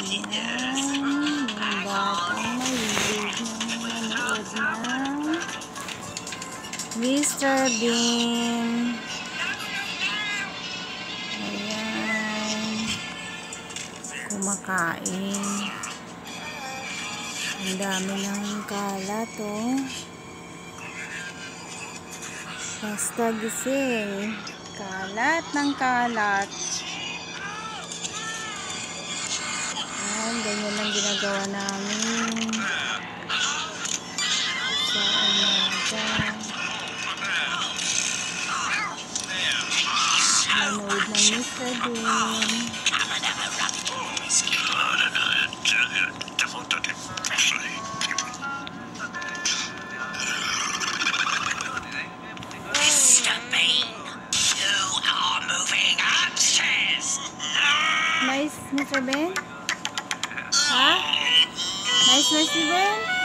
Ayan, yung batang mahilig na manood ng Mr. Bean. Ayan, kumakain. Ang dami ng kalat, oh. Basta gising. Kalat ng kalat. Ayan, ganyan lang ginagawa namin sa umaga. Manood ng Mr. Bean. Nice, Mr. Ben? Ha? Nice, Mr. Ben?